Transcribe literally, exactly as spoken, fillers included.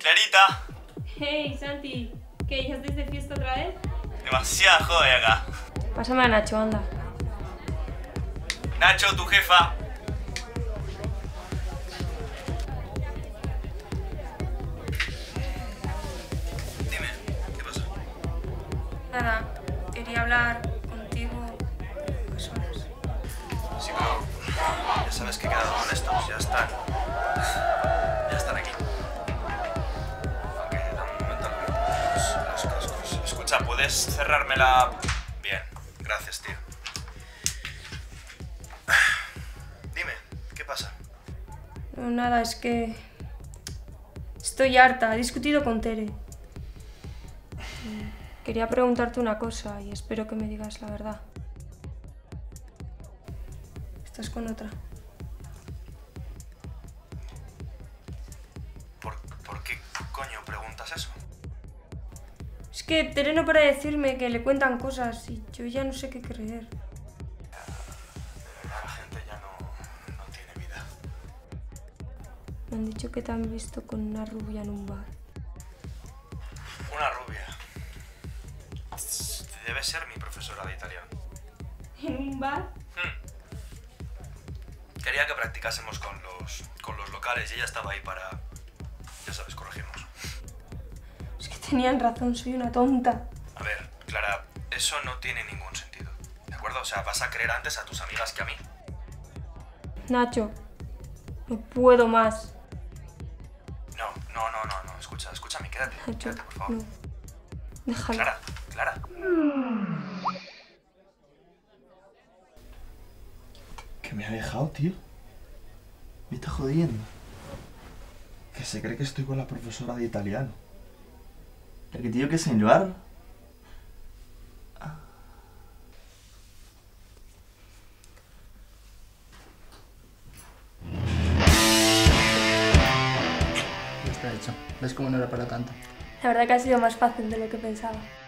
Clarita. Hey, Santi. ¿Qué, ya estáis de fiesta otra vez? Demasiada joda acá. Pásame a Nacho, anda. Nacho, tu jefa. Dime, ¿qué pasa? Nada, quería hablar contigo a solas. Sí, pero ya sabes que he quedado con estos, ya están. Ya están aquí. Aunque da un momento al ver los, los cascos. Escucha, ¿puedes cerrármela? Bien, gracias, tío. Dime, ¿qué pasa? No, nada, es que... Estoy harta, he discutido con Tere. Quería preguntarte una cosa y espero que me digas la verdad. ¿Estás con otra? ¿Por, ¿por qué coño preguntas eso? Es que Tere no para de decirme que le cuentan cosas y yo ya no sé qué creer. La gente ya no, no tiene vida. Me han dicho que te han visto con una rubia en un bar. Una rubia. Debe ser mi profesora de italiano. ¿En un bar? Hmm. Quería que practicásemos con los, con los locales y ella estaba ahí para, ya sabes, corregirnos. Es que tenían razón, soy una tonta. A ver, Clara, eso no tiene ningún sentido. ¿De acuerdo? O sea, vas a creer antes a tus amigas que a mí. Nacho, no puedo más. No, no, no, no, no. Escucha, escúchame, quédate. Nacho, Quédate, por favor. no. Déjalo. Clara, Clara. ¿Que me ha dejado, tío? Me está jodiendo. Que se cree que estoy con la profesora de italiano. ¿El que tío que es en lugar? Ya está hecho. ¿Ves cómo no era para tanto? La verdad que ha sido más fácil de lo que pensaba.